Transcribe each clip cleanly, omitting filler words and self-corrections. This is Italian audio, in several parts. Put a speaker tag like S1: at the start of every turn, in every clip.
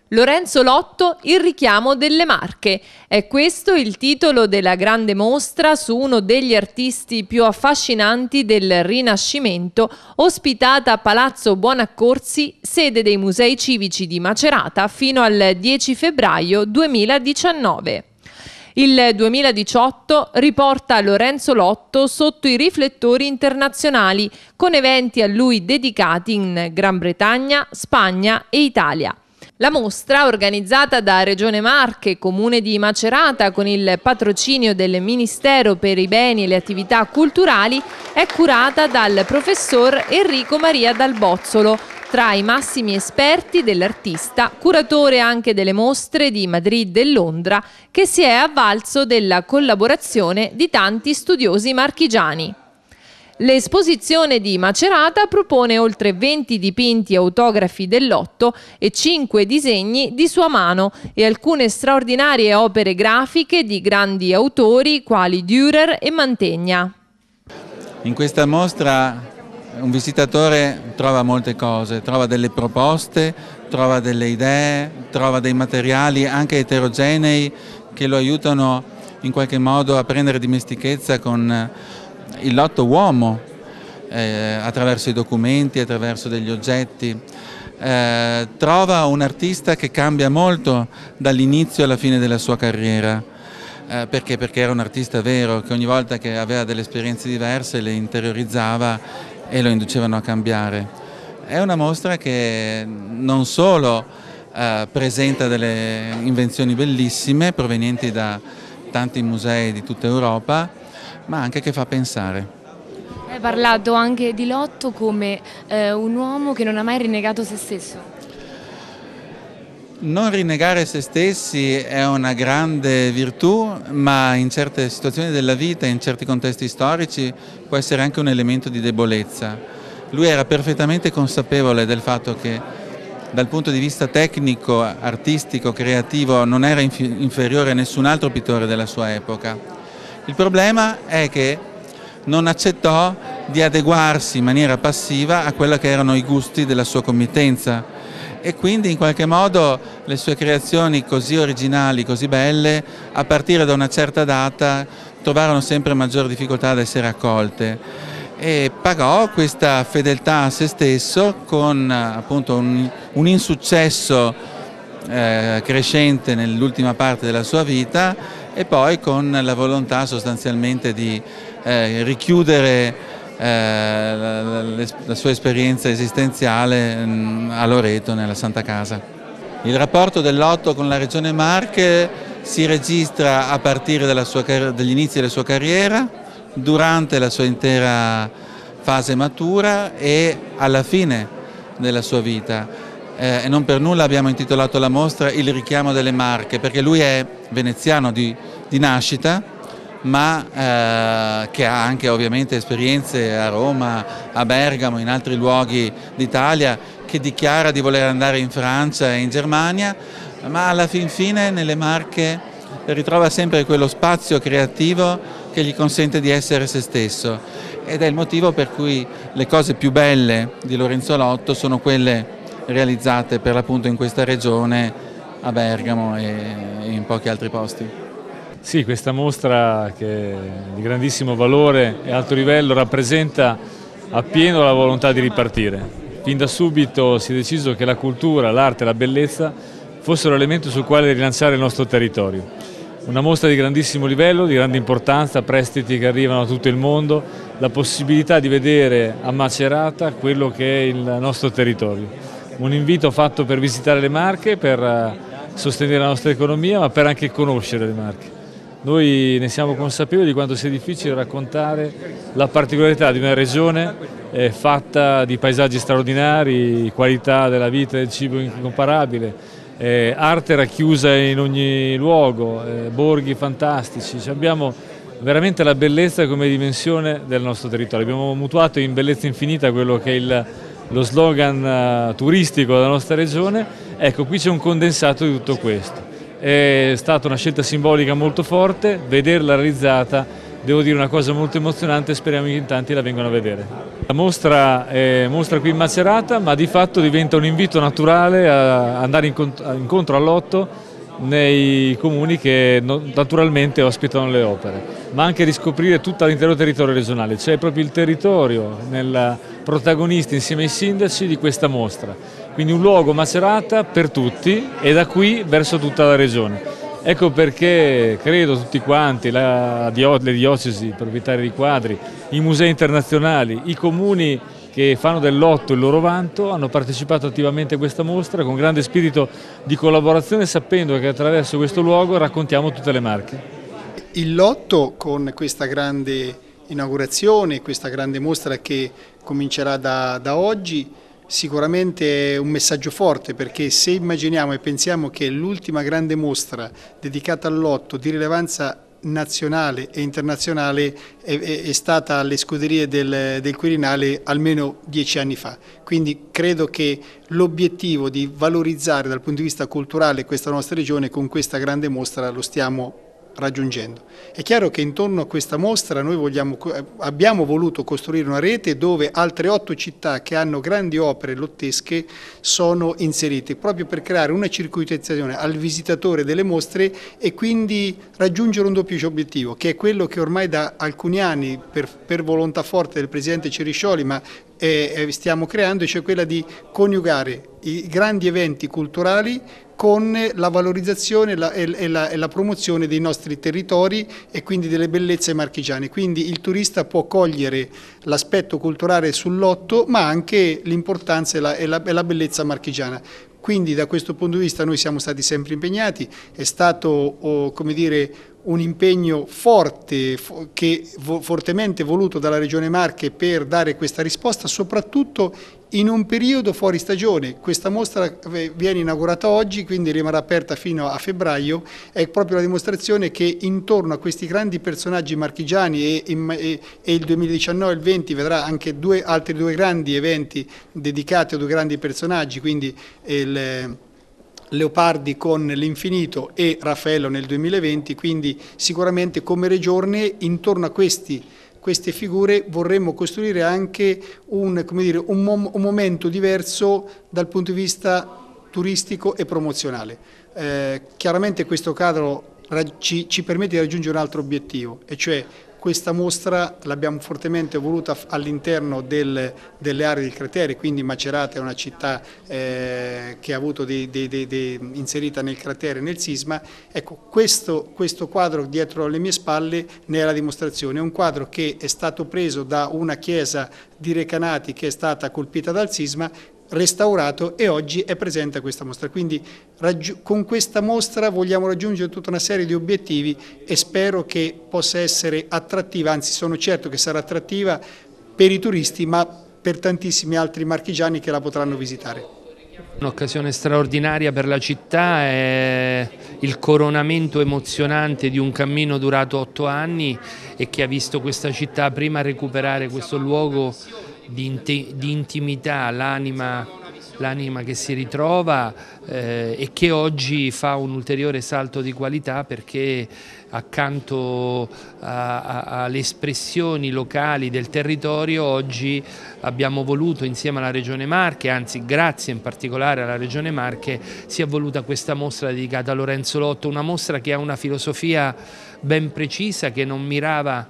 S1: Lorenzo Lotto, il richiamo delle Marche. È questo il titolo della grande mostra su uno degli artisti più affascinanti del Rinascimento, ospitata a Palazzo Buonaccorsi, sede dei Musei Civici di Macerata, fino al 10 febbraio 2019. Il 2018 riporta Lorenzo Lotto sotto i riflettori internazionali, con eventi a lui dedicati in Gran Bretagna, Spagna e Italia. La mostra, organizzata da Regione Marche, Comune di Macerata, con il patrocinio del Ministero per i Beni e le Attività Culturali, è curata dal professor Enrico Maria Dal Bozzolo, tra i massimi esperti dell'artista, curatore anche delle mostre di Madrid e Londra, che si è avvalso della collaborazione di tanti studiosi marchigiani. L'esposizione di Macerata propone oltre 20 dipinti autografi del Lotto e 5 disegni di sua mano e alcune straordinarie opere grafiche di grandi autori quali Dürer e Mantegna.
S2: In questa mostra un visitatore trova molte cose, trova delle proposte, trova delle idee, trova dei materiali anche eterogenei che lo aiutano in qualche modo a prendere dimestichezza con il Lotto uomo, attraverso i documenti, attraverso degli oggetti. Trova un artista che cambia molto dall'inizio alla fine della sua carriera. Perché era un artista vero, che ogni volta che aveva delle esperienze diverse le interiorizzava e lo inducevano a cambiare. È una mostra che non solo presenta delle invenzioni bellissime provenienti da tanti musei di tutta Europa, ma anche che fa pensare.
S3: Hai parlato anche di Lotto come un uomo che non ha mai rinnegato se stesso.
S2: Non rinnegare se stessi è una grande virtù, ma in certe situazioni della vita, in certi contesti storici, può essere anche un elemento di debolezza. Lui era perfettamente consapevole del fatto che dal punto di vista tecnico, artistico, creativo non era inferiore a nessun altro pittore della sua epoca. Il problema è che non accettò di adeguarsi in maniera passiva a quelli che erano i gusti della sua committenza e quindi in qualche modo le sue creazioni così originali, così belle, a partire da una certa data trovarono sempre maggior difficoltà ad essere accolte e pagò questa fedeltà a se stesso con appunto un insuccesso crescente nell'ultima parte della sua vita e poi con la volontà sostanzialmente di richiudere la sua esperienza esistenziale a Loreto, nella Santa Casa. Il rapporto del Lotto con la Regione Marche si registra a partire dagli inizi della sua carriera, durante la sua intera fase matura e alla fine della sua vita. E non per nulla abbiamo intitolato la mostra Il richiamo delle Marche, perché lui è veneziano di nascita, ma che ha anche ovviamente esperienze a Roma, a Bergamo, in altri luoghi d'Italia, che dichiara di voler andare in Francia e in Germania, ma alla fin fine nelle Marche ritrova sempre quello spazio creativo che gli consente di essere se stesso ed è il motivo per cui le cose più belle di Lorenzo Lotto sono quelle realizzate per l'appunto in questa regione, a Bergamo e in pochi altri posti.
S4: Sì, questa mostra che è di grandissimo valore e alto livello rappresenta appieno la volontà di ripartire. Fin da subito si è deciso che la cultura, l'arte e la bellezza fossero l'elemento sul quale rilanciare il nostro territorio. Una mostra di grandissimo livello, di grande importanza, prestiti che arrivano da tutto il mondo, la possibilità di vedere a Macerata quello che è il nostro territorio. Un invito fatto per visitare le Marche, per sostenere la nostra economia, ma per anche conoscere le Marche. Noi ne siamo consapevoli di quanto sia difficile raccontare la particolarità di una regione fatta di paesaggi straordinari, qualità della vita e del cibo incomparabile, arte racchiusa in ogni luogo, borghi fantastici. Abbiamo veramente la bellezza come dimensione del nostro territorio. Abbiamo mutuato in bellezza infinita quello che è lo slogan turistico della nostra regione. Ecco, qui c'è un condensato di tutto questo. È stata una scelta simbolica molto forte, vederla realizzata devo dire una cosa molto emozionante, speriamo che in tanti la vengano a vedere. La mostra è mostra qui in Macerata, ma di fatto diventa un invito naturale a andare incontro all'Otto nei comuni che naturalmente ospitano le opere, ma anche riscoprire tutto l'intero territorio regionale. C'è proprio il territorio nel protagonista insieme ai sindaci di questa mostra, quindi un luogo Macerata per tutti e da qui verso tutta la regione. Ecco perché credo tutti quanti, le diocesi proprietarie di quadri, i musei internazionali, i comuni che fanno dell'Otto il loro vanto, hanno partecipato attivamente a questa mostra con grande spirito di collaborazione, sapendo che attraverso questo luogo raccontiamo tutte le Marche.
S5: Il Lotto, con questa grande inaugurazione, questa grande mostra che comincerà da oggi, sicuramente è un messaggio forte, perché se immaginiamo e pensiamo che l'ultima grande mostra dedicata al Lotto di rilevanza nazionale e internazionale è stata alle scuderie del Quirinale almeno 10 anni fa. Quindi credo che l'obiettivo di valorizzare dal punto di vista culturale questa nostra regione con questa grande mostra lo stiamo raggiungendo. È chiaro che intorno a questa mostra noi abbiamo voluto costruire una rete dove altre 8 città che hanno grandi opere lottesche sono inserite, proprio per creare una circuitazione al visitatore delle mostre e quindi raggiungere un doppio obiettivo, che è quello che ormai da alcuni anni per volontà forte del Presidente Ceriscioli, ma stiamo creando, cioè quella di coniugare i grandi eventi culturali con la valorizzazione e la promozione dei nostri territori e quindi delle bellezze marchigiane. Quindi il turista può cogliere l'aspetto culturale sull'Otto, ma anche l'importanza e la bellezza marchigiana. Quindi da questo punto di vista noi siamo stati sempre impegnati, è stato come dire, un impegno forte, fortemente voluto dalla Regione Marche per dare questa risposta, soprattutto in un periodo fuori stagione. Questa mostra viene inaugurata oggi, quindi rimarrà aperta fino a febbraio, è proprio la dimostrazione che intorno a questi grandi personaggi marchigiani e il 2019 e il 20 vedrà anche altri due grandi eventi dedicati a due grandi personaggi, quindi Leopardi con l'Infinito e Raffaello nel 2020, quindi sicuramente come Regione intorno a queste figure vorremmo costruire anche un momento diverso dal punto di vista turistico e promozionale. Chiaramente questo quadro ci permette di raggiungere un altro obiettivo, e cioè questa mostra l'abbiamo fortemente voluta all'interno delle aree del cratere, quindi Macerata è una città che ha avuto inserita nel cratere, nel sisma. Ecco, questo quadro dietro le mie spalle ne è la dimostrazione. È un quadro che è stato preso da una chiesa di Recanati che è stata colpita dal sisma, restaurato, e oggi è presente a questa mostra. Quindi con questa mostra vogliamo raggiungere tutta una serie di obiettivi e spero che possa essere attrattiva, anzi sono certo che sarà attrattiva per i turisti, ma per tantissimi altri marchigiani che la potranno visitare.
S6: Un'occasione straordinaria per la città, è il coronamento emozionante di un cammino durato 8 anni e che ha visto questa città prima recuperare questo luogo di intimità, l'anima che si ritrova e che oggi fa un ulteriore salto di qualità, perché accanto alle espressioni locali del territorio oggi abbiamo voluto, insieme alla Regione Marche, anzi grazie in particolare alla Regione Marche, si è voluta questa mostra dedicata a Lorenzo Lotto, una mostra che ha una filosofia ben precisa, che non mira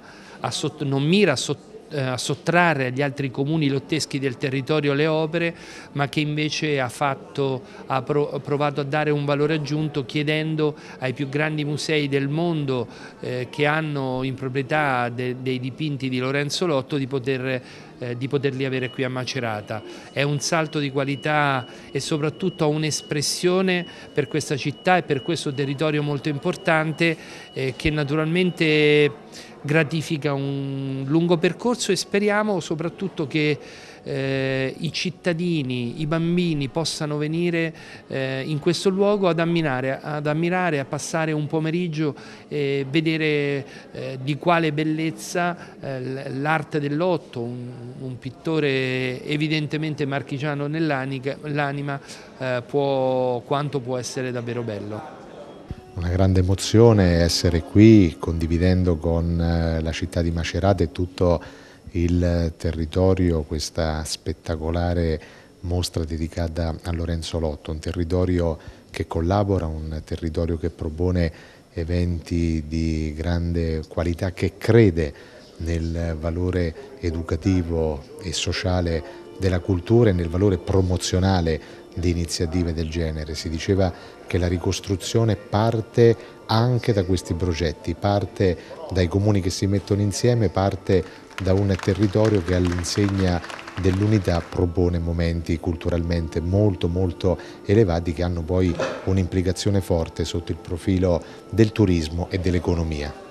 S6: a sottrarre agli altri comuni lotteschi del territorio le opere, ma che invece ha provato a dare un valore aggiunto, chiedendo ai più grandi musei del mondo che hanno in proprietà dei dipinti di Lorenzo Lotto di poterli avere qui a Macerata. È un salto di qualità e soprattutto un'espressione per questa città e per questo territorio molto importante, che naturalmente gratifica un lungo percorso, e speriamo soprattutto che i cittadini, i bambini possano venire in questo luogo ad ammirare, a passare un pomeriggio e vedere di quale bellezza l'arte dell'Otto, un pittore evidentemente marchigiano nell'anima, quanto può essere davvero bello.
S7: Una grande emozione essere qui condividendo con la città di Macerata e tutto il territorio questa spettacolare mostra dedicata a Lorenzo Lotto, un territorio che collabora, un territorio che propone eventi di grande qualità, che crede nel valore educativo e sociale della cultura e nel valore promozionale di iniziative del genere. Si diceva che la ricostruzione parte anche da questi progetti, parte dai comuni che si mettono insieme, parte da un territorio che all'insegna dell'unità propone momenti culturalmente molto elevati che hanno poi un'implicazione forte sotto il profilo del turismo e dell'economia.